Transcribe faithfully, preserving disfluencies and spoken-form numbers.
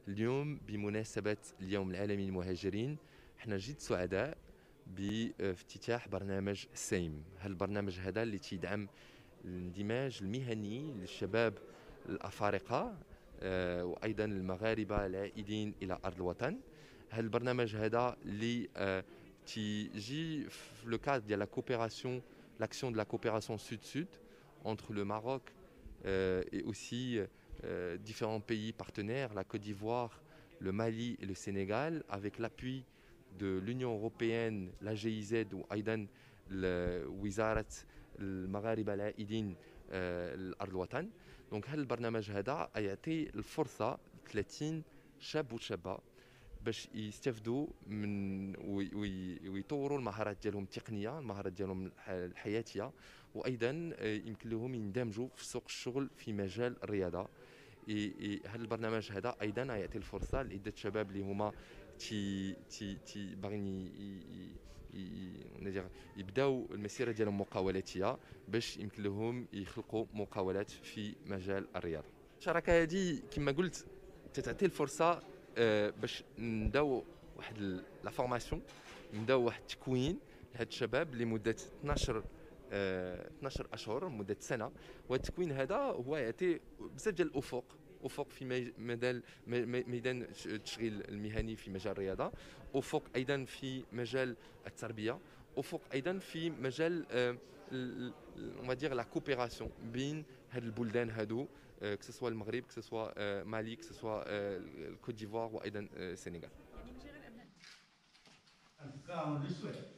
اليوم بمناسبة اليوم العالمي للمهاجرين احنا جد سعداء بافتتاح برنامج سيم. هالبرنامج هذا اللي تيدعم الاندماج المهني للشباب الأفارقة آه، وأيضا المغاربة العائدين إلى أرض الوطن. هالبرنامج هذا اللي آه، تيجي في لو كادر ديال لا كوبيراسيون l'action de la coopération sud-sud entre le Maroc euh, et aussi euh, différents pays partenaires, la Côte d'Ivoire, le Mali et le Sénégal, avec l'appui de l'Union européenne, la G I Z ou أيضا وزارة المغاربة العائدين لأرض الوطن. دونك هذا البرنامج هذا يعطي الفرصة ثلاثين شاب وشابة باش يستافدوا من ويطوروا المهارات ديالهم التقنيه، المهارات ديالهم الحياتيه، وايضا يمكن لهم يندمجوا في سوق الشغل في مجال الرياضه. هذا البرنامج هذا ايضا يعطي الفرصه لعده شباب اللي هما تي تي تي باغيين يبداو المسيره ديالهم المقاولاتيه باش يمكن لهم يخلقوا مقاولات في مجال الرياضه. الشراكه هذه كما قلت تتعطي الفرصه باش نبداو واحد لا فورماسيون، نبداو واحد التكوين لهاد الشباب لمده اثناش اثناش اشهر، مده سنه. وهذا التكوين هذا هو يعطي بزاف ديال الافق افق في ميدان ميدان التشغيل المهني في مجال الرياضه، افق ايضا في مجال التربيه، افق ايضا في مجال on va dire la coopération بين هاد البلدان هادو، que ce soit المغرب، que ce soit Mali, que ce soit Côte d'Ivoire وايضا السنغال. En tout cas, on le souhaite.